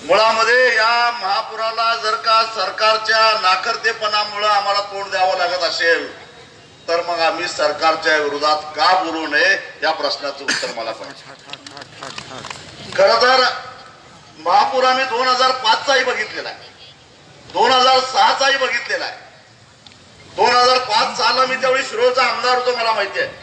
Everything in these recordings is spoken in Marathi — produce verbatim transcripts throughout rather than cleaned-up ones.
मुळामध्ये या महापुराला जर का सरकारच्या नाकर्तेपणामुळे आम्हाला तोंड द्यावं लागत असेल तर मग आम्ही सरकारच्या विरोधात का बोलू नये या प्रश्नाचं उत्तर मला पाहिजे। खरं तर महापूर आम्ही दोन हजार पाचचाही बघितलेला आहे, दोन हजार सहाचाही बघितलेला आहे। दोन हजार पाच साला मी त्यावेळी शिरोळचा आमदार होतो, मला माहिती आहे।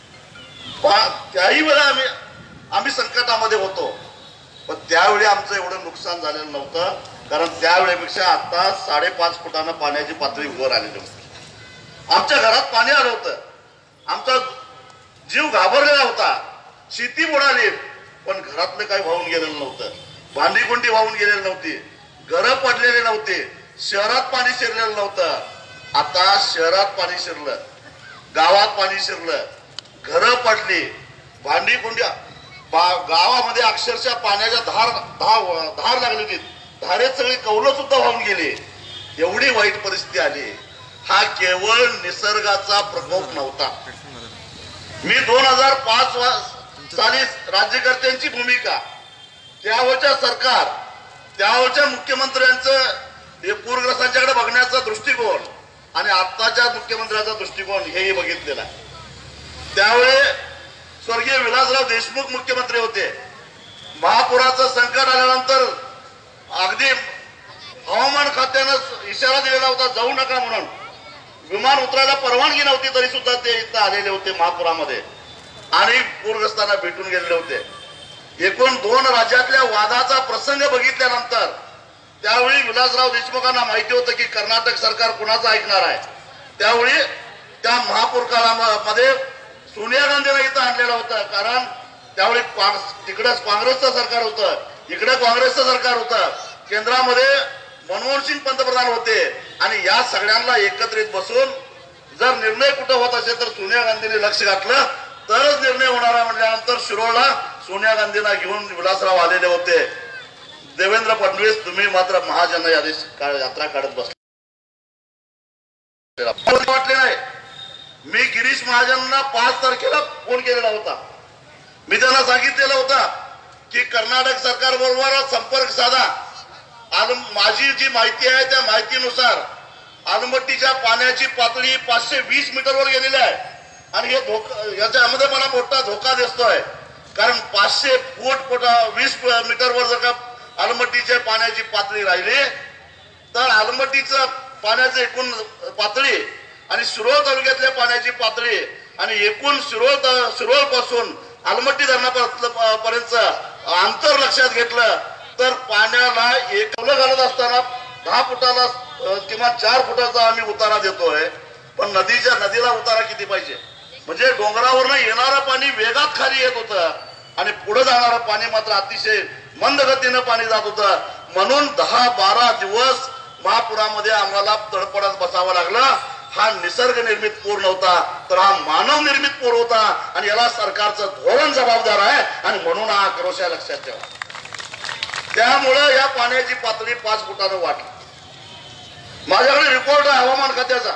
त्याही वेळा आम्ही आम्ही संकटामध्ये होतो, पण त्यावेळी आमचं एवढं नुकसान झालेलं नव्हतं, कारण त्यावेळेपेक्षा आता साडेपाच फुटानं पाण्याची पातळी वर आलेली होती। आमच्या घरात पाणी आलं होतं, आमचा जीव घाबरलेला होता, शेती बुडाली, पण घरातलं काही वाहून गेलेलं नव्हतं, भांडी कोंडी वाहून गेलेली नव्हती, घरं पडलेले नव्हते, शहरात पाणी शिरलेलं नव्हतं। आता शहरात पाणी शिरलं, गावात पाणी शिरलं, घरं पडली, भांडी कोंड्या, गावामध्ये अक्षरशः पाण्याच्या धार धार धार लागली होती, धारेत सगळी कौलं सुद्धा वाहून गेली, एवढी वाईट परिस्थिती आली। हा केवळ निसर्गाचा प्रकोप नव्हता। मी दोन हजार पाच साली राज्यकर्त्यांची भूमिका, त्यावेळच्या सरकार, त्यावेळच्या मुख्यमंत्र्यांचं पूरग्रस्तांच्याकडे बघण्याचा दृष्टिकोन आणि आताच्या मुख्यमंत्र्यांचा दृष्टिकोन हेही बघितलेला आहे। त्यावेळी स्वर्गीय विलासराव देशमुख मुख्यमंत्री होते। महापुराचं संकट आल्यानंतर अगदी हवामान खात्यानं इशारा दिलेला होता जाऊ नका म्हणून, विमान उतरायला परवानगी नव्हती तरी सुद्धा ते इथं आलेले होते महापुरामध्ये आणि पूरग्रस्तांना भेटून गेलेले होते। एकूण दोन राज्यातल्या वादाचा प्रसंग बघितल्यानंतर त्यावेळी विलासराव देशमुखांना माहिती होतं की कर्नाटक सरकार कुणाचं ऐकणार आहे। त्यावेळी त्या महापूर काळामध्ये सोनिया गांधींना इथं आणलेलं होतं, कारण त्यावेळी तिकडं काँग्रेसचं सरकार होतं, इकडे काँग्रेसचं सरकार होतं, केंद्रामध्ये मनमोहन सिंग पंतप्रधान होते आणि या सगळ्यांना एकत्रित बसून जर निर्णय कुठं होत असेल तर सोनिया गांधींनी लक्ष घातलं तरच निर्णय होणार आहे म्हटल्यानंतर शिरोळला सोनिया गांधींना घेऊन विलासराव आलेले होते। देवेंद्र फडणवीस तुम्ही मात्र महाजन यात्रा काढत बसले, वाटले नाही। मी गिरीश महाजनांना पाच तारखेला फोन केलेला होता, मी त्यांना सांगितलेलं होतं की कर्नाटक सरकार बरोबर संपर्क साधा, माझी जी माहिती आहे त्या माहितीनुसार आलमट्टीच्या पाण्याची पातळी पाचशे वीस मीटरवर गेलेली आहे आणि हे धोका, याच्यामध्ये मला मोठा धोका दिसतोय, कारण पाचशे फूट वीस मीटरवर जर का आलमट्टीच्या पाण्याची पातळी राहिली तर आलमट्टीचं पाण्याचं एकूण पातळी आणि शिरोळ तालुक्यातल्या पाण्याची पातळी आणि एकूण शिरोळ शिरोळ पासून आलमट्टी धरणापर्यंत अंतर लक्षात घेतलं तर पाण्याला एकवलं घालत असताना दहा फुटाला किमान चार फुटाचा आम्ही उतारा देतोय, पण नदीच्या नदीला उतारा किती पाहिजे, म्हणजे डोंगरावरनं येणारं पाणी वेगात खाली येत होतं आणि पुढे जाणारं पाणी मात्र अतिशय मंद गतीनं पाणी जात होतं। म्हणून दहा बारा दिवस महापुरामध्ये आम्हाला तडपडत बसावं लागलं। हा निसर्ग निर्मित पूर नव्हता तर हा मानव निर्मित पूर होता आणि याला सरकारचं धोरण जबाबदार आहे आणि म्हणून हा आक्रोश आहे, लक्षात ठेवा। त्यामुळे या पाण्याची पातळी पाच फुटानं वाढली। माझ्याकडे रिपोर्ट आहे हवामान खात्याचा,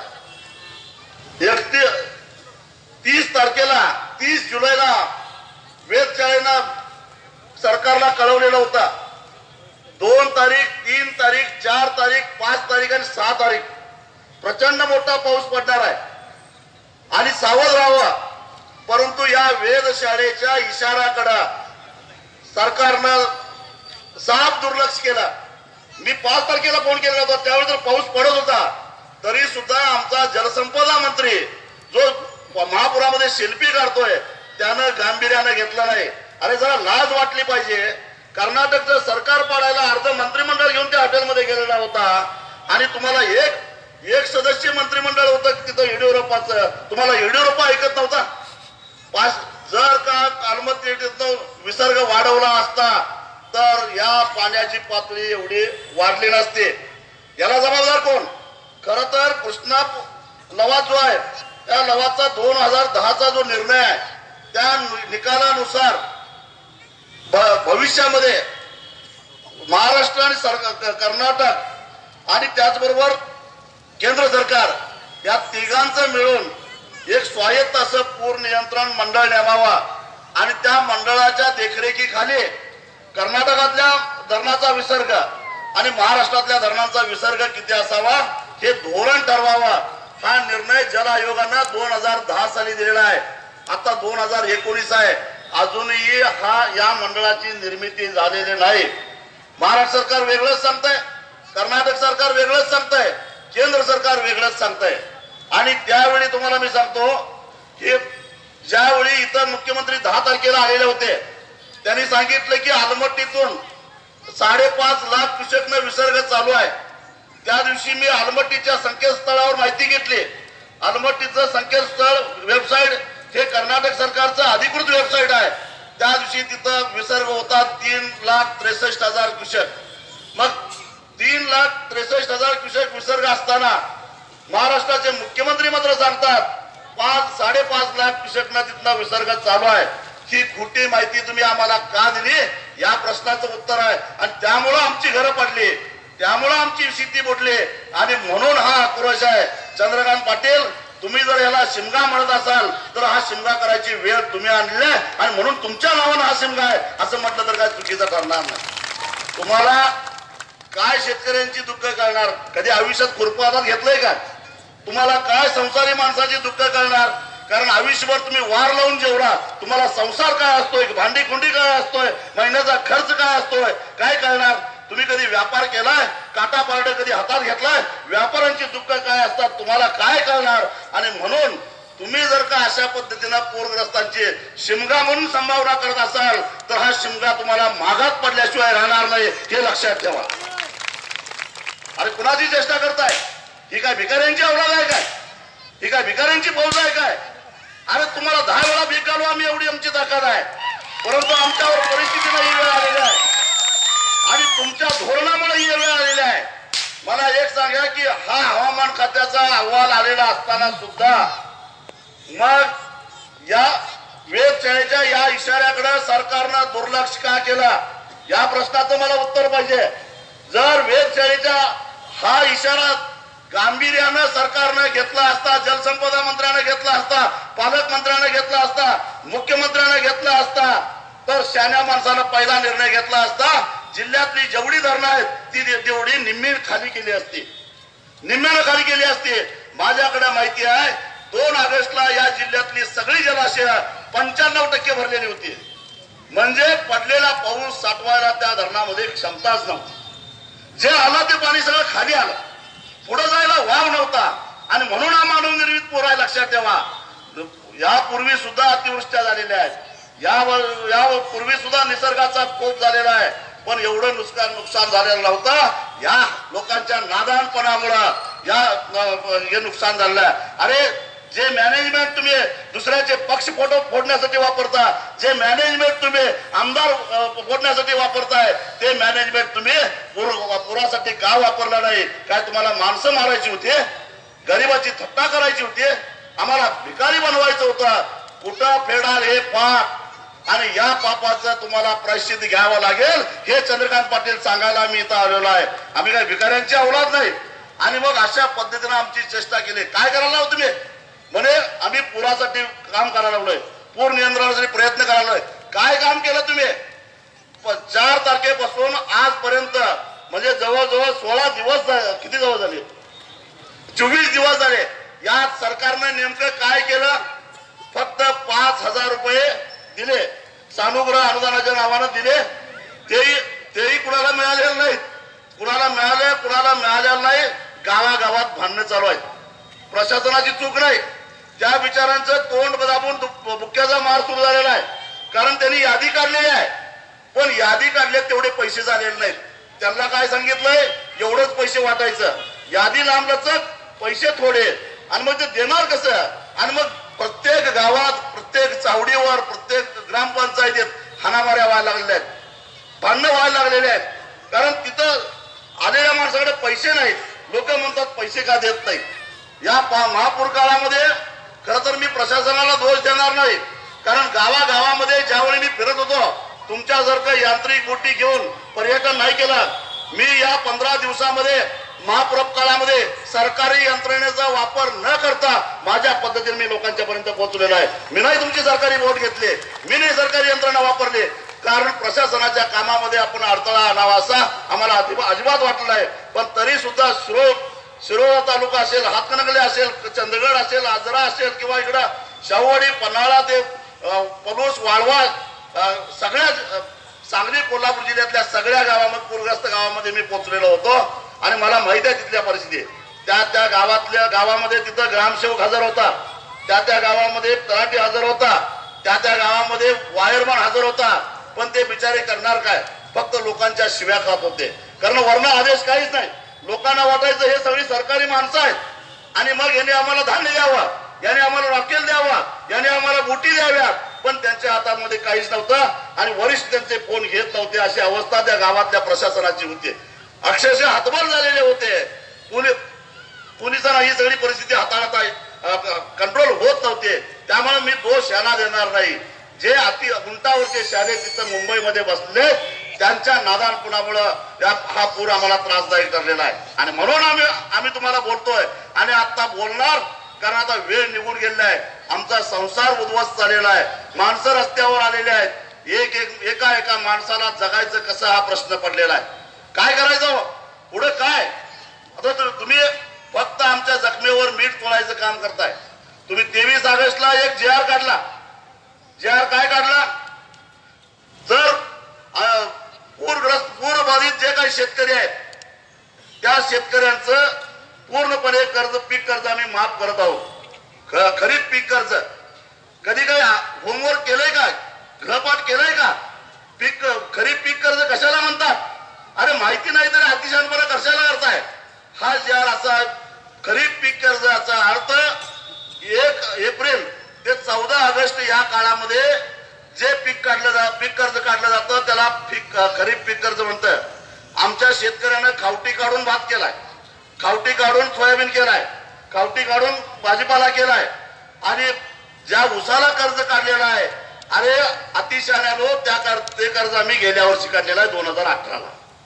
एकतीस तीस तारखेला तीस जुलैला वेधशाळेनं सरकारला कळवलेला होता, दोन तारीख तीन तारीख चार तारीख पाच तारीख आणि सहा तारीख प्रचंड मोठा पाऊस पडणार आहे आणि सावध राहावं। परंतु या वेधशाळेच्या इशाऱ्याकडे सरकारनं साफ दुर्लक्ष केलं। मी पाच तारखेला फोन केला होता, त्यावेळी तर पाऊस पडत होता, तरी सुद्धा आमचा जलसंपदा मंत्री जो महापुरामध्ये शिल्पी काढतोय त्यानं गांभीर्यानं घेतलं नाही। अरे जरा लाज वाटली पाहिजे, कर्नाटकचं सरकार पाडायला अर्ध मंत्रिमंडळ घेऊन त्या हॉटेलमध्ये गेलेला होता आणि तुम्हाला एक एक सदस्य मंत्रिमंडळ होतं तिथं येडियुरप्पाचं, तुम्हाला येडियुरप्पा ऐकत नव्हता। पाच जर का आलमट्टीतनं विसर्ग वाढवला असता तर या पाण्याची पातळी एवढी वाढली नसते। याला जबाबदार कोण? खर तर कृष्णा लवाद जो आहे त्या लवादचा दोन हजार दहाचा जो निर्णय आहे त्या निकालानुसार भविष्यामध्ये महाराष्ट्र आणि कर्नाटक आणि त्याचबरोबर केंद्र सरकार या तिघांचं मिळून एक स्वायत्त असं पूर नियंत्रण मंडळ नेमावा आणि त्या मंडळाच्या देखरेखीखाली कर्नाटकातल्या धरणाचा विसर्ग आणि महाराष्ट्रातल्या धरणांचा विसर्ग किती असावा हे धोरण ठरवावा हा निर्णय जल आयोगानं दोन हजार दहा साली दिलेला आहे. आता दोन हजार एकोणीस आहे, अजूनही हा या मंडळाची निर्मिती झालेली नाही. महाराष्ट्र सरकार वेगळंच सांगतंय, कर्नाटक सरकार वेगळंच सांगतंय, केंद्र सरकार वेगळंच सांगतंय. आणि त्यावेळी तुम्हाला मी सांगतो की ज्यावेळी इतर मुख्यमंत्री दहा तारखेला आलेले होते त्यांनी सांगितलं की आलमट्टीतून साडेपाच लाख क्युसेकनं विसर्ग चालू आहे. त्या दिवशी मी आलमट्टीच्या संकेतस्थळावर माहिती घेतली. आलमट्टीचं संकेतस्थळ वेबसाईट हे कर्नाटक सरकारचं अधिकृत वेबसाईट आहे. त्या दिवशी तिथं विसर्ग होता तीन लाख त्रेसष्ट हजार क्युसेक. मग तीन लाख त्रेसष्ट हजार क्युसेक विसर्ग असताना महाराष्ट्राचे मुख्यमंत्री मात्र सांगतात पाच साडेपाच लाख क्युसेकनं तिथनं विसर्ग चालू आहे. ही खोटी माहिती तुम्ही आम्हाला का दिली या प्रश्नाचं उत्तर आहे. आणि त्यामुळं आमची घरं पडली, त्यामुळं आमची शेती बुडली आणि म्हणून हा आक्रोश आहे. चंद्रकांत पाटील, तुम्ही जर याला शिमगा म्हणत असाल तर हा शिमगा करायची वेळ तुम्ही आणली आणि म्हणून तुमच्या नावानं हा शिमगा आहे असं म्हटलं तर काय चुकीचं ठरणार नाही. तुम्हाला काय शेतकऱ्यांची दुःख कळणार? कधी आयुष्यात खुरपं हातात घेतलंय का? तुम्हाला काय संसारी माणसाची दुःख कळणार? कारण आयुष्यभर तुम्ही वार लावून जेवढा तुम्हाला संसार काय असतोय, भांडी खुंडी काय असतोय, महिन्याचा खर्च काय असतोय, काय कळणार? तुम्ही कधी व्यापार केलाय? काटा पारड कधी हातात घेतलाय? व्यापाऱ्यांची दुःख काय असतात तुम्हाला काय कळणार? आणि म्हणून तुम्ही जर का अशा पद्धतीनं पूरग्रस्तांची शिमगा म्हणून संभावना करत असाल तर हा शिमगा तुम्हाला मागात पडल्याशिवाय राहणार नाही हे लक्षात ठेवा. अरे कुणाची चेष्टा करताय? ही काय भिकाऱ्यांची औलाद आहे काय? ही काय भिकाऱ्यांची फौज आहे काय? अरे तुम्हाला दहा वेळा भीक घालू आम्ही एवढी आमची ताकद आहे, परंतु आमच्यावर परिस्थितीनं ही वेळ आलेली आहे आणि तुमच्या धोरणामुळे ही वेळ आलेली आहे. मला एक सांगा की हा हवामान खात्याचा अहवाल आलेला असताना सुद्धा मग या वेधशाळेच्या या इशाऱ्याकडे सरकारनं दुर्लक्ष का केला या प्रश्नाचं मला उत्तर पाहिजे. जर वेधशाळेचा हा इशारा गांभीर्यानं सरकारनं घेतला असता, जलसंपदा मंत्र्यानं घेतला असता, पालकमंत्र्यानं घेतला असता, मुख्यमंत्र्यानं घेतला असता तर शहाण्या माणसानं पहिला निर्णय घेतला असता. जिल्ह्यातली जेवढी धरणं आहेत ती तेवढी निम्मी खाली केली असती, निम्म्यानं खाली केली असती. माझ्याकडे माहिती आहे दोन ऑगस्टला या जिल्ह्यातली सगळी जलाशय पंच्याण्णव टक्के भरलेली होती. म्हणजे पडलेला पाऊस साठवायला त्या धरणामध्ये क्षमताच नव्हती. जे आलं ते पाणी सगळं खाली आलं, पुढे जायला वाव नव्हता आणि म्हणून हा मानव निर्मित पूर आहे. लक्षात ठेवा, यापूर्वी सुद्धा अतिवृष्ट्या झालेल्या आहेत, या यापूर्वी सुद्धा निसर्गाचा कोप झालेला आहे, पण एवढं नुकसान नुकसान झालेलं नव्हतं. या लोकांच्या नादानपणामुळं या हे नुकसान झालेलं आहे. अरे जे मॅनेजमेंट तुम्ही दुसऱ्याचे पक्ष फोटो फोडण्यासाठी वापरता, जे मॅनेजमेंट तुम्ही आमदार फोडण्यासाठी वापरताय ते मॅनेजमेंट तुम्ही पुरासाठी का वापरला नाही? काय तुम्हाला माणसं मारायची होती? गरिबाची थट्टा करायची होती? आम्हाला भिकारी बनवायचं होतं? कुठं फेडाल हे पाप आणि या पापाचं तुम्हाला प्रायश्चित घ्यावं लागेल हे चंद्रकांत पाटील सांगायला आम्ही इथं आलेलो आहे. आम्ही काय भिकाऱ्यांची औलाद नाही. आणि मग अशा पद्धतीने आमची चेष्टा केली. काय करायला लावतो तुम्ही? म्हणे आम्ही पुरासाठी काम करायला लागलोय, पूर नियंत्रणासाठी प्रयत्न करायला लागलोय. काय काम केलं तुम्ही? चार तारखेपासून आजपर्यंत म्हणजे जवळजवळ सोळा दिवस किती जवळ झाले, चोवीस दिवस झाले. यात सरकारने नेमकं काय केलं? फक्त पाच हजार रुपये दिले, सानुग्रह अनुदानाच्या नावानं दिले. तेही तेही कुणाला मिळालेलं नाही. कुणाला मिळाले कुणाला मिळालेलं नाही. गावागावात भांडणं चालू आहेत. प्रशासनाची चूक नाही, त्या विचारांचं तोंड दाबून बुक्क्याचा मार सुरू झालेला आहे. कारण त्यांनी यादी काढलेली आहे, पण यादी काढले तेवढे पैसे झालेले नाहीत. त्यांना काय सांगितलंय? एवढंच पैसे वाटायचं. यादी लांबलचक, पैसे थोडे, आणि मग ते देणार कसं? आणि मग प्रत्येक गावात, प्रत्येक चावडीवर, प्रत्येक ग्रामपंचायतीत हाणामाऱ्या व्हायला लागलेल्या आहेत, भांडणं व्हायला लागलेले आहेत. कारण तिथं आलेल्या माणसाकडे पैसे नाहीत. लोक म्हणतात पैसे का देत नाही. या महापूर काळामध्ये खर तर मी प्रशासनाला दोष देणार नाही, कारण गावागावामध्ये ज्यावेळी मी फिरत होतो तुमच्यासारखं यांत्रिक बोटी घेऊन पर्यटन नाही केलं. मी या पंधरा दिवसामध्ये महापूर काळामध्ये सरकारी यंत्रणेचा वापर न करता माझ्या पद्धतीने मी लोकांच्या पर्यंत पोहोचलेलो आहे. मी नाही तुमची सरकारी बोट घेतली, मी नाही सरकारी यंत्रणा वापरली. कारण प्रशासनाच्या कामामध्ये आपण अडथळा आणावा असा आम्हाला अजिबात वाटलं आहे. पण तरी सुद्धा शिरोळ शिरोळा तालुका असेल, हातकणंगले असेल, चंदगड असेल, आजरा असेल किंवा इकडं शाहूवाडी, पन्हाळा ते पलूस, वाळवा, सगळ्या सांगली कोल्हापूर जिल्ह्यातल्या सगळ्या गावामध्ये पूरग्रस्त गावामध्ये मी पोहोचलेलो होतो आणि मला माहिती आहे तिथल्या परिस्थिती. त्या त्या गावातल्या गावामध्ये तिथं ग्रामसेवक हजर होता, त्या त्या गावामध्ये तलाठी हजर होता, त्या त्या गावामध्ये वायरमन हजर होता. पण ते बिचारे करणार काय, फक्त लोकांच्या शिव्या खात होते. कारण वर्ण आदेश काहीच नाही. लोकांना वाटायचं हे सगळी सरकारी माणसं आहेत आणि मग याने आम्हाला धान्य द्यावा, याने आम्हाला राखेल द्यावा, याने आम्हाला बोटी द्याव्या. पण त्यांच्या हातामध्ये काहीच नव्हतं आणि वरिष्ठ त्यांचे फोन घेत नव्हते. अशी अवस्था त्या गावातल्या प्रशासनाची होती. अक्षरशः हातभार झालेले होते. पोलिसांना ही सगळी परिस्थिती हाताळता कंट्रोल होत नव्हते. त्यामुळे मी दोष यांना देणार नाही. जे अति उंटावरचे शाळे तिथं मुंबईमध्ये बसले त्यांच्या नादानपणामुळं हा पूर आम्हाला त्रासदायक ठरलेला आहे आणि म्हणून आम्ही आम्ही तुम्हाला बोलतोय आणि आता बोलणार. कारण आता वेळ निघून गेलेला आहे. आमचा संसार उद्ध्वस्त झालेला आहे. माणसं रस्त्यावर आलेले आहेत. एक एक एका एका माणसाला जगायचं कसं हा प्रश्न पडलेला आहे. काय करायचं पुढे काय? आता तुम्ही फक्त आमच्या जखमेवर मीठ तोडायचं काम करताय. तुम्ही तेवीस ऑगस्टला एक जे आर काढला. जे आर काय काढला? जर पूरग्रस्त पूरबाधित जे काही शेतकरी आहेत त्या शेतकऱ्यांचं पूर्णपणे कर्ज, पीक कर्ज आम्ही माफ करत आहोत. खरीप पीक कर्ज कधी काही होमवर्क केलंय का? गृहपाठ केलंय का? पीक खरीप पीक कर्ज कशाला म्हणतात? अरे माहिती नाही तरी अतिशहाणपणा कशाला करताय? हा जे आर असा खरीप पीक कर्जाचा अर्थ एक एप्रिल ते चौदा ऑगस्ट या काळामध्ये जे पीक काढलं जात पीक कर्ज काढलं जातं त्याला पीक खरीप पीक कर्ज म्हणतं. आमच्या शेतकऱ्यानं खावटी काढून भात केलाय, खावटी काढून सोयाबीन केलाय, खावटी काढून भाजीपाला केलाय आणि ज्या उसाला कर्ज काढलेला आहे, अरे अतिशहाण्यानो त्या ते कर्ज आम्ही गेल्या वर्षी काढलेलं आहे दोन हजार अठराला.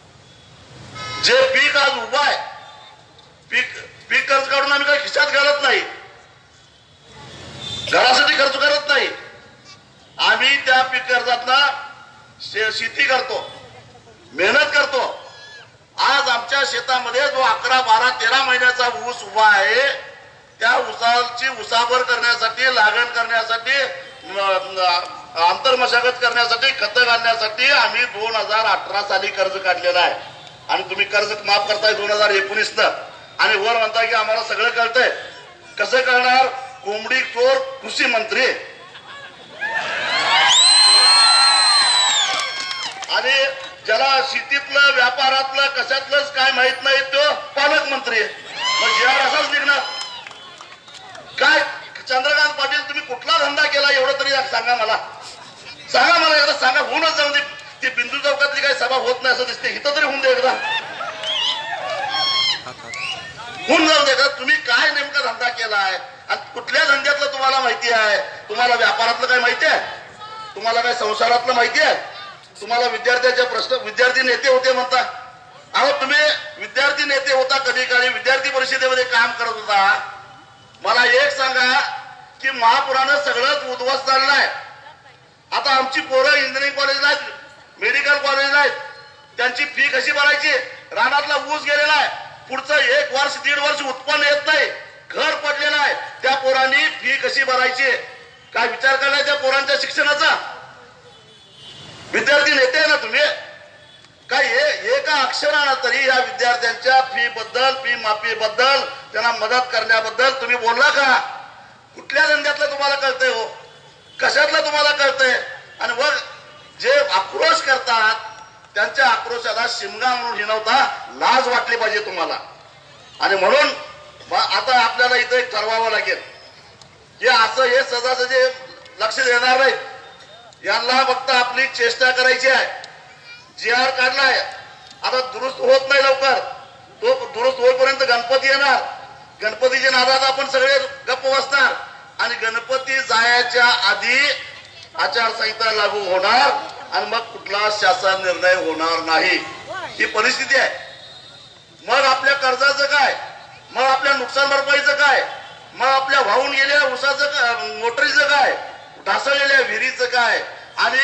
जे पीक आज उभा आहे, पीक पीक कर्ज काढून आम्ही काही खिशात घालत नाही, घरासाठी खर्च करत नाही. आम्ही त्या पीक कर्जातला शेती करतो, मेहनत करतो. आज आमच्या शेतामध्ये जो अकरा बारा तेरा महिन्याचा ऊस उभा आहे त्या ऊसाची उसाभर करण्यासाठी, लागण करण्यासाठी, आंतरमशागत करण्यासाठी, खत घालण्यासाठी आम्ही दोन हजार अठरा साली कर्ज काढलेला आहे. आणि तुम्ही कर्ज माफ करताय दोन हजार एकोणीस न आणि वर म्हणताय की आम्हाला सगळं कळतंय. कसं कळणार? कोंबडी चोर कृषी मंत्री आणि ज्याला शेतीतलं, व्यापारातलं, कशातलंच काय माहित नाही तो पालकमंत्री. मग जे आर असाच निघणार काय? चंद्रकांत पाटील तुम्ही कुठला धंदा केला एवढं तरी सांगा मला. सांगा मला एकदा सांगा. होऊनच जाऊ दे. ती बिंदू चौकातली काही सभा होत नाही असं दिसते. इथं तरी होऊन दे एकदा. होऊन जाऊ दे का? तुम्ही काय नेमका धंदा केलाय आणि कुठल्या धंद्यातलं तुम्हाला माहिती आहे? तुम्हाला व्यापारातलं काय माहिती आहे? तुम्हाला काय संसारातलं माहिती आहे? तुम्हाला विद्यार्थ्याचे प्रश्न, विद्यार्थी नेते होते म्हणता. अहो तुम्ही विद्यार्थी नेते होता, कधी काळी विद्यार्थी परिषदेमध्ये काम करत होता. मला एक सांगा की महापुरानं सगळंच उद्ध्वस्त झालेलं आहे. आता आमची पोरं इंजिनिअरिंग कॉलेजला आहेत, मेडिकल कॉलेजला आहेत. त्यांची फी कशी भरायची? रानातला ऊस गेलेला आहे, पुढचं एक वर्ष दीड वर्ष उत्पन्न येत नाही, घर पडलेलं आहे. त्या पोरांनी फी कशी भरायची? काय विचार करणार त्या पोरांच्या शिक्षणाचा? विद्यार्थी नेते आहे ना तुम्ही. काय एका अक्षरानं तरी या विद्यार्थ्यांच्या फी बद्दल, फी माफी बद्दल, त्यांना मदत करण्याबद्दल तुम्ही बोलला का? कुठल्या धंद्यातलं तुम्हाला कळतंय हो? कशातलं तुम्हाला कळतंय? आणि मग जे आक्रोश करतात त्यांच्या आक्रोशाला शिमगा म्हणून हिनवता लाज वाटली पाहिजे तुम्हाला. आणि म्हणून आता आपल्याला इथं एक ठरवावं लागेल की असं हे सहजासहजी लक्ष देणार नाही. यांना फक्त आपली चेष्टा करायची आहे. जी आर काढलाय, आता दुरुस्त होत नाही लवकर. तो दुरुस्त होईपर्यंत गणपती येणार. गणपतीच्या नादात आपण सगळे गप्प बसणार आणि गणपती जायच्या आधी आचारसंहिता लागू होणार आणि मग कुठला शासन निर्णय होणार नाही. ही परिस्थिती आहे. मग आपल्या कर्जाचं काय? मग आपल्या नुकसान भरपाईचं काय? मग आपल्या वाहून गेलेल्या ऊसाचं मोटरीचं काय? ढासळलेल्या विहिरीचं काय? आणि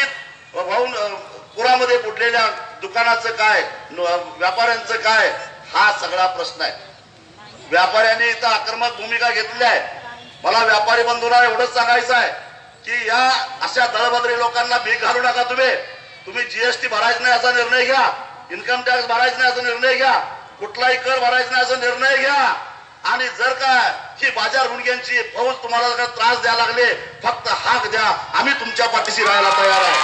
वाहून पुरामध्ये बुडलेल्या दुकानाचं काय, व्यापाऱ्यांचं काय, हा सगळा प्रश्न आहे. व्यापाऱ्यांनी इथं आक्रमक भूमिका घेतली आहे. मला व्यापारी बंधूंना एवढंच सांगायचं आहे की या अशा दळभद्री लोकांना भीक घालू नका. तुम्ही तुम्ही जीएसटी भरायचं नाही असा निर्णय घ्या, इन्कम टॅक्स भरायचं नाही असा निर्णय घ्या, कुठलाही कर भरायचा नाही असा निर्णय घ्या. आणि जर का ही बाजार हुंडग्यांची फौज तुम्हाला जर त्रास द्यायला लागले, फक्त हाक द्या, आम्ही तुमच्या पाठीशी राहायला तयार आहे.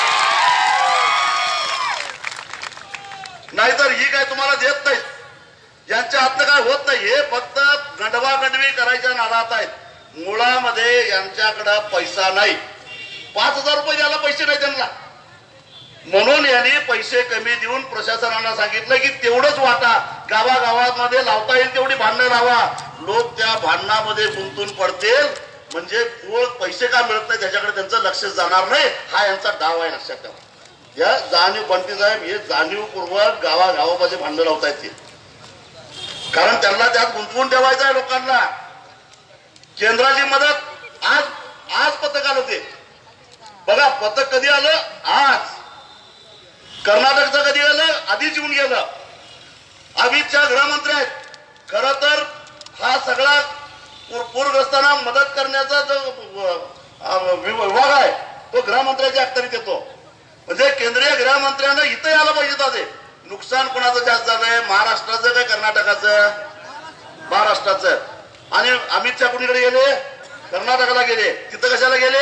नाहीतर ही काय तुम्हाला देत नाही, यांच्या हातनं काय होत नाही. हे फक्त गंडवा गंडवी करायच्या नादात आहेत. मुळामध्ये यांच्याकडे पैसा नाही. पाच हजार रुपये द्यायला पैसे नाही त्यांना. म्हणून यांनी पैसे कमी देऊन प्रशासनाला सांगितलं की तेवढंच वाटा, गावागावांमध्ये लावता येईल तेवढी भांडणं लावा. लोक त्या भांडणामध्ये गुंतून पडतील, म्हणजे मूळ पैसे का मिळत नाही त्याच्याकडे त्यांचं लक्ष जाणार नाही. हा यांचा डाव आहे, लक्षात ठेवा. या जाणीव बंटी साहेब हे जाणीवपूर्वक गावागावामध्ये भांडणं लावता येतील, कारण त्यांना त्यात गुंतवून ठेवायचं आहे लोकांना. केंद्राची मदत आज आज पथक आलं होते बघा. पथक कधी आलं? आज. कर्नाटकचं कधी आलं? आधीच येऊन गेलं. अमित शहा गृहमंत्री आहेत. खर तर हा सगळा पूरग्रस्तांना मदत करण्याचा जो विभाग आहे तो गृहमंत्र्याच्या अखत्यारीत येतो. म्हणजे केंद्रीय गृहमंत्र्यांना इथं यायला पाहिजे होते. नुकसान कोणाचं जास्त झालंय, महाराष्ट्राचं काय कर्नाटकाचं? महाराष्ट्राचं. आणि अमित शहा कुणीकडे गेले? कर्नाटकाला गेले. तिथं कशाला गेले?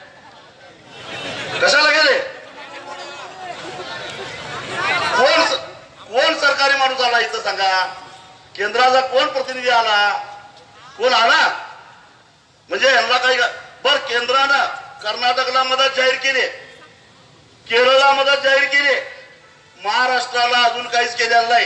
कशाला गेले? कोण कोण सरकारी माणूस आला इथं सांगा? केंद्राचा कोण प्रतिनिधी आला? कोण आला? म्हणजे यांना काही बर केंद्रानं कर्नाटकला मदत जाहीर केली, केरळला मदत जाहीर केली, महाराष्ट्राला अजून काहीच केलेलं नाही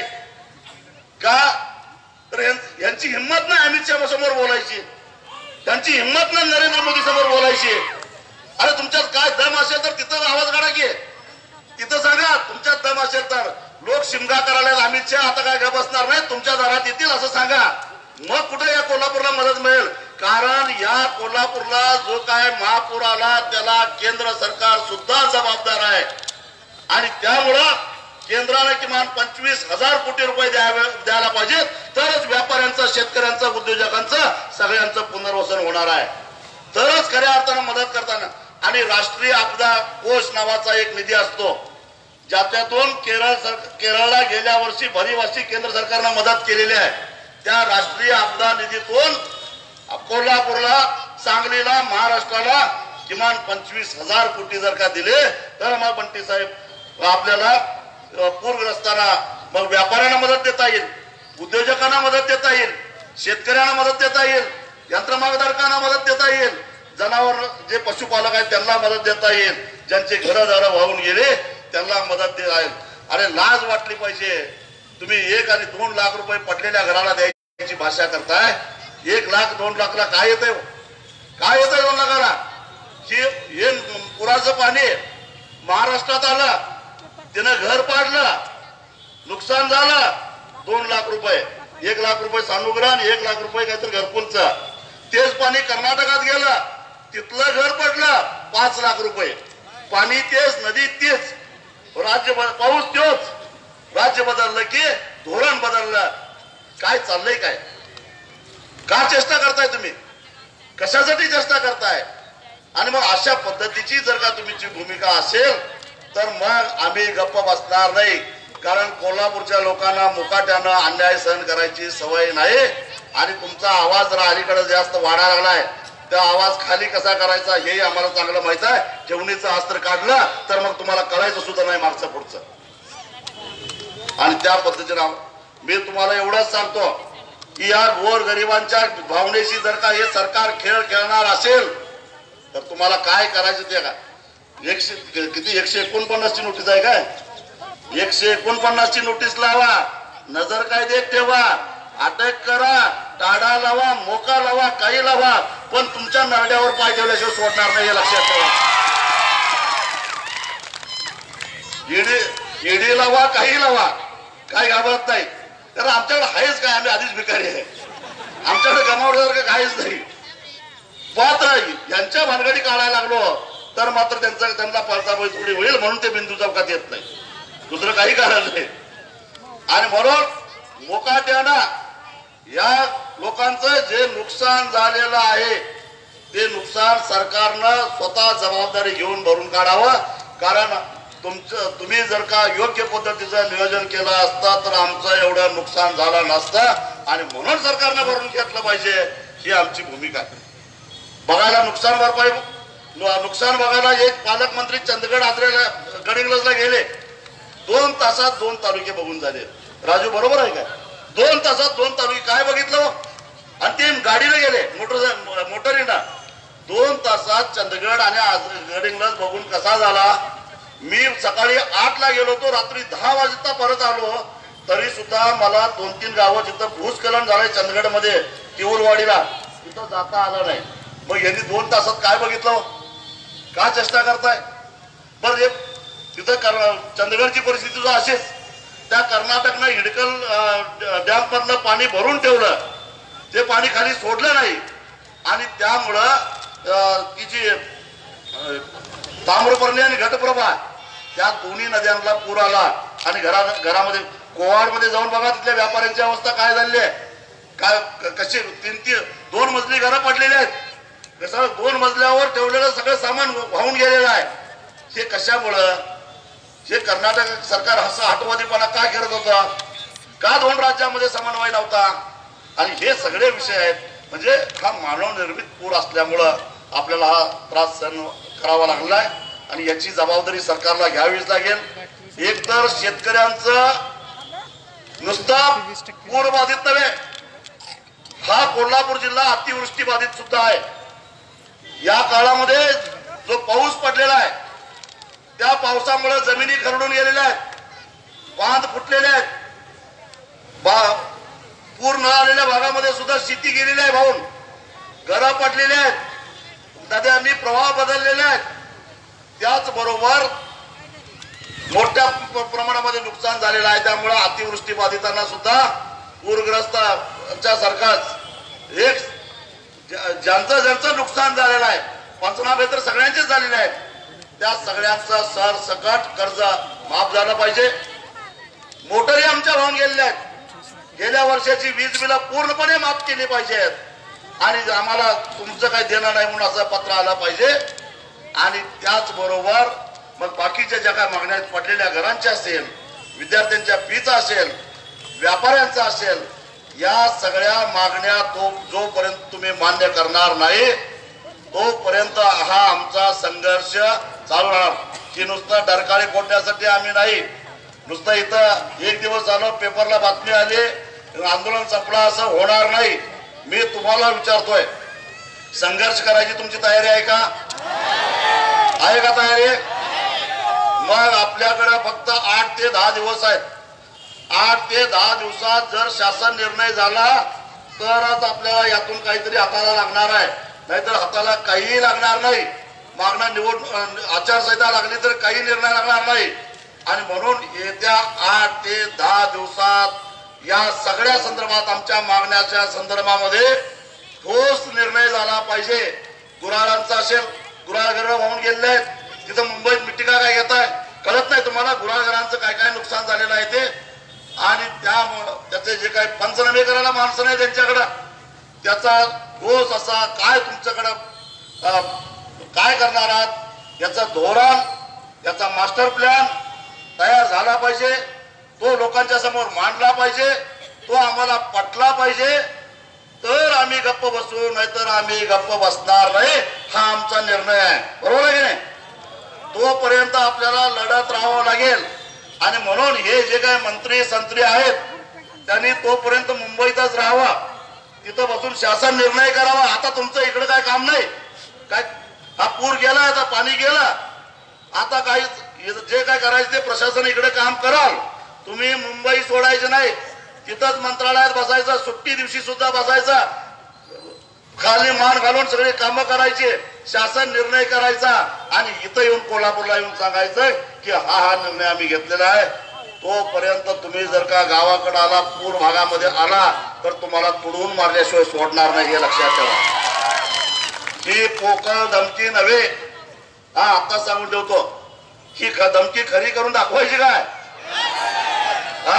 का? तर यांची हिंमत नाही अमित शहा समोर बोलायची, त्यांची हिंमत नाही नरेंद्र मोदी समोर बोलायची. अरे तुमच्यात काय दम असेल तर तिथं आवाज काढा की, तिथं सांगा तुमच्यात दम असेल तर. लोक शिमगा करायला अमित शहा आता काय गप बसणार नाही, तुमच्या दारात येतील असं सांगा. मग कुठे या कोल्हापूरला मदत मिळेल. कारण या कोल्हापूरला जो काय महापूर आला त्याला केंद्र सरकार सुद्धा जबाबदार आहे. आणि त्यामुळं केंद्राने किमान पंचवीस हजार कोटी रुपये द्यायला पाहिजे, तरच व्यापाऱ्यांचं, शेतकऱ्यांचं, उद्योजकांचं सगळ्यांचं पुनर्वसन होणार आहे, तरच खऱ्या अर्थानं मदत करताना. आणि राष्ट्रीय आपदा कोष नावाचा एक निधी असतो, ज्याच्यातून केरळ केरळला गेल्या वर्षी भरीव अशी केंद्र सरकारनं मदत केलेली आहे. त्या राष्ट्रीय आपदा निधीतून कोल्हापूरला, सांगलीला, महाराष्ट्राला किमान पंचवीस हजार कोटी जर का दिले तर मग बंटी साहेब आपल्याला पूरग्रस्तांना, मग व्यापाऱ्यांना मदत देता येईल, उद्योजकांना मदत देता येईल, शेतकऱ्यांना मदत देता येईल, यंत्रमागधारकांना मदत देता येईल, जनावर जे पशुपालक आहेत त्यांना मदत देता येईल, ज्यांचे घरदार वाहून गेले त्यांना मदत देता येईल. अरे लाज वाटली पाहिजे. तुम्ही एक आणि दोन लाख रुपये पडलेल्या घराला द्यायची भाषा करताय. एक लाख दोन लाखला काय येतंय? काय येतंय दोन लाखाला? हे पुराचं पाणी महाराष्ट्रात आलं, त्यानं घर पाडलं, नुकसान झालं, दोन लाख रुपये, एक लाख रुपये सानुग्रह आणि एक लाख रुपये काहीतरी घरकुलचं. तेच पाणी कर्नाटकात गेलं, तिथलं घर पडलं, पाच लाख रुपये. पाणी तेच, नदी तेच, राज्य पाऊस तोच. राज्य बदललं की धोरण बदललं. काय चाललंय? काय का चेष्टा करताय तुम्ही? कशासाठी चेष्टा करताय? आणि मग अशा पद्धतीची जर का तुमची भूमिका असेल तर मग आम्ही गप्प बसणार नाही. कारण कोल्हापूरच्या लोकांना मुकाट्यानं अन्याय सहन करायची सवय नाही. आणि तुमचा आवाज जरा अलीकडे जास्त वाढायला लागलाय, त्या आवाज खाली कसा करायचा हे आम्हाला चांगलं माहित आहे. ठेवणीचं अस्त्र काढलं तर मग तुम्हाला कळायचं सुद्धा नाही मागचं पुढचं. आणि त्या पद्धतीनं मी तुम्हाला एवढंच सांगतो की या गोर गरिबांच्या भावनेशी जर का हे सरकार खेळ खेळणार असेल तर तुम्हाला काय करायचं ते का? एकशे किती एकशे एकोणपन्नास ची नोटीस आहे काय? एकशे एकोणपन्नास ची नोटीस लावा, नजर काय देत ठेवा, अटक करा, टाळा लावा, मोका लावा, काही लावा, पण तुमच्या नरड्यावर पाय ठेवल्याशिवाय सोडणार नाही हे लक्षात ठेवा. ईडी ईडी लावा, काही लावा, काय घाबरत नाही. तर आमच्याकडे आहेच काय? आम्ही आधीच भिकारी आहे, आमच्याकडे गमावल्यासारखं काहीच नाही. पाहत यांच्या भानगडी काढायला लागलो तर मात्र त्यांचा त्यांना पळतापळी थोडी होईल म्हणून ते बिंदू चौकात येत नाही, दुसरं काही कारण नाही. आणि म्हणून मोकाट्यानं या लोकांचं जे नुकसान झालेलं आहे ते नुकसान सरकारनं स्वतः जबाबदारी घेऊन भरून काढावं. कारण तुमचं तुम्ही जर का योग्य पद्धतीचं नियोजन केलं असतं तर आमचं एवढं नुकसान झालं नसतं आणि म्हणून सरकारनं भरून घेतलं पाहिजे ही आमची भूमिका आहे. बघायला नुकसान भरपाई नुकसान बघायला एक पालकमंत्री चंदगड आद्रेला गडिंग्लजला गेले, दोन तासात दोन तालुके बघून झाले. राजू बरोबर आहे काय? दोन तासात दोन तालुके काय बघितलं आणि ते गाडीने गेले, मोटर मोटरीनं. दोन तासात चंदगड आणि गडिंग्लज बघून कसा झाला? मी सकाळी आठ ला गेलो होतो, रात्री दहा वाजता परत आलो, तरी सुद्धा मला दोन तीन गावं जिथं भूस्खलन झालंय चंदगड मध्ये तिऊरवाडीला तिथं जाता आलं नाही. मग यांनी दोन तासात काय बघितलं? का चेष्टा करताय? बरं हे तिथं चंदगडची परिस्थिती जो असेच, त्या कर्नाटकनं हिडकल डॅम मधलं पाणी भरून ठेवलं, ते पाणी खाली सोडलं नाही आणि त्यामुळं ती जी ताम्रपर्णी आणि घटप्रभा त्या दोन्ही नद्यांना पूर आला. आणि घरा घरामध्ये कोवाड मध्ये जाऊन बघा तिथल्या व्यापाऱ्यांची अवस्था काय झाली आहे, काय कशी तीन तीन दोन मजली घरं पडलेली आहेत, कसं दोन मजल्यावर ठेवलेलं सगळं सामान वाहून गेलेलं आहे. हे कशामुळं? हे कर्नाटक सरकार असा हटवादीपणा का करत होता? का दोन राज्यामध्ये समन्वय नव्हता? आणि हे सगळे विषय आहेत. म्हणजे हा मानव निर्मित पूर असल्यामुळं आपल्याला हा त्रास सहन करावा लागलाय आणि याची जबाबदारी सरकारला घ्यावीच लागेल. एक तर शेतकऱ्यांचं नुसतं पूर बाधित नव्हे, हा कोल्हापूर जिल्हा अतिवृष्टी बाधित सुद्धा आहे. या काळामध्ये जो पाऊस पडलेला आहे त्या पावसामुळे जमिनी खरडून गेलेल्या आहेत, बांध फुटलेले आहेत, पूर न आलेल्या भागामध्ये सुद्धा शेती गेलेली आहे भाऊन, घरं पडलेली आहेत, नद्यांनी प्रवाह बदललेले आहेत. त्याचबरोबर मोठ्या प्रमाणामध्ये नुकसान झालेलं आहे. त्यामुळे अतिवृष्टी बाधितांना सुद्धा पूरग्रस्तांच्या सारखाच एक ज्यांचं ज्यांचं नुकसान झालेलं आहे, पंचनामे तर सगळ्यांचेच झालेले आहेत, त्या सगळ्यांचं सरसकट कर्ज माफ झालं पाहिजे. मोटरी आमच्या वाहून गेलेल्या आहेत, गेल्या वर्षाची वीज बिलं पूर्णपणे माफ केली पाहिजेत आणि आम्हाला तुमचं काही देणं नाही म्हणून असं पत्र आलं पाहिजे. आणि त्याचबरोबर मग बाकीच्या ज्या काय मागण्या पडलेल्या घरांच्या असेल, विद्यार्थ्यांच्या फीचा असेल, व्यापाऱ्यांचा असेल, या सगळ्या मागण्या तो जोपर्यंत तुम्ही मान्य करणार नाही तोपर्यंत हा आमचा संघर्ष चालू राहणार. की नुसतं डरकाळी फोडण्यासाठी आम्ही नाही, नुसतं इथं एक दिवस झालं पेपरला बातमी आली आंदोलन संपलं असं होणार नाही. मी तुम्हाला विचारतोय, संघर्ष करायची तुमची तयारी आहे का? आहे का तयारी? मग आपल्याकडे फक्त आठ ते दहा दिवस आहेत. आठ ते दहा दिवसात जर शासन निर्णय झाला तरच आपल्याला यातून काहीतरी हाताला लागणार आहे, नाहीतर हाताला काहीही लागणार नाही. मागणं निवड आचारसंहिता लागली तर काही निर्णय लागणार नाही. आणि म्हणून येत्या आठ ते दहा दिवसात या सगळ्या संदर्भात आमच्या मागण्याच्या संदर्भामध्ये ठोस निर्णय झाला पाहिजे. गुराळांचा असेल, गुराळघर वाहून गेलेले आहेत, तिथं मुंबईत मिटिंगा काय घेत आहे कळत नाही तुम्हाला, गुराळघरांचं काय काय नुकसान झालेलं आहे ते. आणि त्यामुळं त्याचे जे काही पंचनामे करायला माणसं नाही त्यांच्याकडं, त्याचा ठोस असा काय तुमच्याकडं काय करणार आहात याचं धोरण, याचा मास्टर प्लॅन तयार झाला पाहिजे. तो लोकांच्या समोर मांडला पाहिजे, तो आम्हाला पटला पाहिजे, तर आम्ही गप्प बसू, नाहीतर आम्ही गप्प बसणार नाही. हा आमचा निर्णय आहे, बरोबर आहे की नाही? तोपर्यंत आपल्याला लढत राहावं लागेल. आणि म्हणून हे जे काही मंत्री संत्री आहेत त्यांनी तोपर्यंत मुंबईतच राहावा, तिथं बसून शासन निर्णय करावा. आता तुमचं इकडे काय काम नाही काय, हा पूर गेला, आता पाणी गेलं, आता काही जे काय करायचं ते प्रशासन इकडे काम कराल. तुम्ही मुंबई सोडायचे नाही, तिथंच मंत्रालयात बसायचं, सुट्टी दिवशी सुद्धा बसायचं, खाली मान घालून सगळे कामं करायचे, शासन निर्णय करायचा आणि इथं येऊन कोल्हापूरला येऊन सांगायचं की हा हा निर्णय आम्ही घेतलेला आहे. तोपर्यंत तुम्ही जर का गावाकडे आला, पूर भागामध्ये आला, तर तुम्हाला तुडवून मारल्याशिवाय सोडणार नाही, हे लक्षात ठेवा. ही पोकळ धमकी नव्हे, हा आता सांगून ठेवतो, ही धमकी खरी करून दाखवायची काय? हा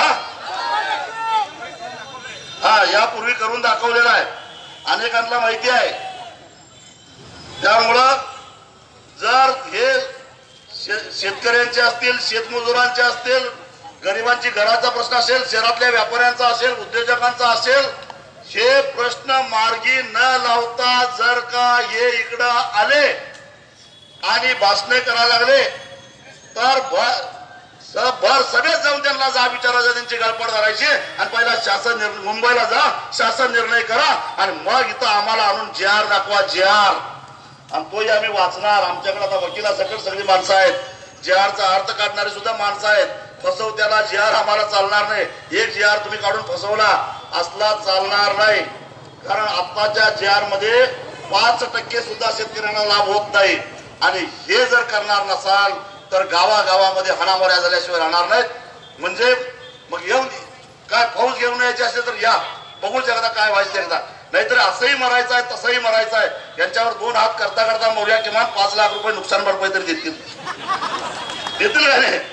हा यापूर्वी करून दाखवलेला आहे, अनेकांना माहिती आहे. त्यामुळं जर हे शेतकऱ्यांचे असतील, शेतमजुरांचे असतील, गरिबांची घराचा प्रश्न असेल, शहरातल्या व्यापाऱ्यांचा असेल, उद्योजकांचा असेल, हे प्रश्न मार्गी न लावता जर का हे इकडं आले आणि भाषणे करायला लागले तर भर सगळेच जाऊन त्यांना जा विचारायचं, त्यांची गळपड करायची आणि पहिला शासन निर्णय, मुंबईला जा शासन निर्णय करा आणि मग इथं आम्हाला आणून जे आर दाखवा, जे आर. आणि तोही आम्ही वाचणार. आमच्याकडे आता वकिलासकट सगळी माणसं आहेत, जे आरचा अर्थ काढणारी सुद्धा माणसं आहेत. फसवत्याला जे आर आम्हाला चालणार नाही. एक जे आर तुम्ही काढून फसवला असला चालणार नाही, कारण आताच्या जे आर मध्ये पाच टक्के सुद्धा शेतकऱ्यांना लाभ होत नाही. आणि हे जर करणार नसाल तर गावागावामध्ये हाणामाऱ्या झाल्याशिवाय राहणार नाहीत. म्हणजे मग येऊन काय फौज घेऊन यायची असेल तर या, बघू शकता काय व्हायचं एकदा. नाहीतर असंही मरायचं आहे, तसंही मरायचं आहे. यांच्यावर दोन हात करता करता मौल्या किमान पाच लाख रुपये नुकसान भरपाई तरी देतील देतील का नाही?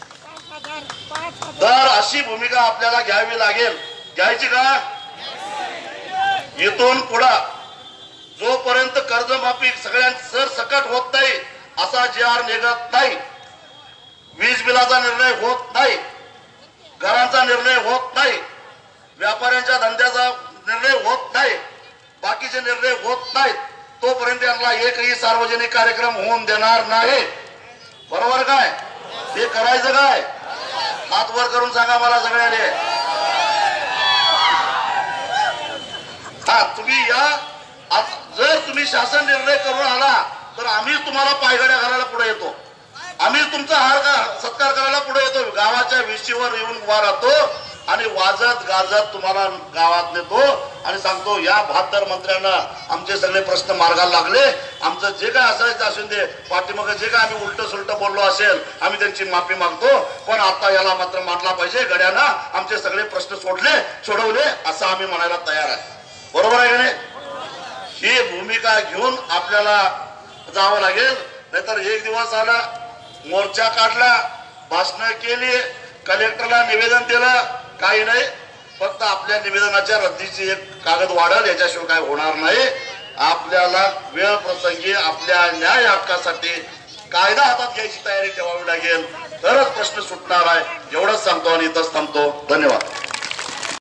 तर अशी भूमिका आपल्याला घ्यावी लागेल. घ्यायची का? इथून पुढे जोपर्यंत कर्जमाफी सगळ्यांचं सरसकट होत नाही, असा जे आर निघत नाही, वीज बिलाचा निर्णय होत नाही, घरांचा निर्णय होत नाही, व्यापाऱ्यांच्या धंद्याचा निर्णय होत नाही, बाकीचे निर्णय होत नाहीत, तोपर्यंत यांना एकही सार्वजनिक कार्यक्रम होऊन देणार नाही. बरोबर काय? हे करायचं काय? हात वर करून सांगा मला सगळ्यांनी. हा तुम्ही या, जर तुम्ही शासन निर्णय करून आला तर आम्ही तुम्हाला पायघड्या घालायला पुढे येतो, आम्ही तुमचा हार सत्कार करायला पुढे येतो, गावाच्या विशीवर येऊन उभा राहतो आणि वाजत गाजत तुम्हाला गावात नेतो आणि सांगतो या बहात्तर मंत्र्यांना आमचे सगळे प्रश्न मार्गाला लागले, आमचं जे काय असायचं असेल ते पाठीमागे जे काय आम्ही उलट सुलट बोललो असेल आम्ही त्यांची माफी मागतो, पण आता याला मात्र मानला पाहिजे, गड्यांना आमचे सगळे प्रश्न सोडले सोडवले असं आम्ही म्हणायला तयार आहे. बरोबर आहे का नाही? ही भूमिका घेऊन आपल्याला जावं लागेल. नाहीतर एक दिवस आला, मोर्चा काढला, भाषण केली, कलेक्टरला निवेदन दिलं, काही नाही, फक्त आपल्या निवेदनाच्या रद्दीची एक कागद वाढल, याच्याशिवाय काय होणार नाही. आपल्याला वेळ प्रसंगी आपल्या न्याय हक्कासाठी कायदा हातात घ्यायची तयारी ठेवावी लागेल, तरच प्रश्न सुटणार आहे. एवढंच सांगतो आणि इथंच थांबतो. धन्यवाद.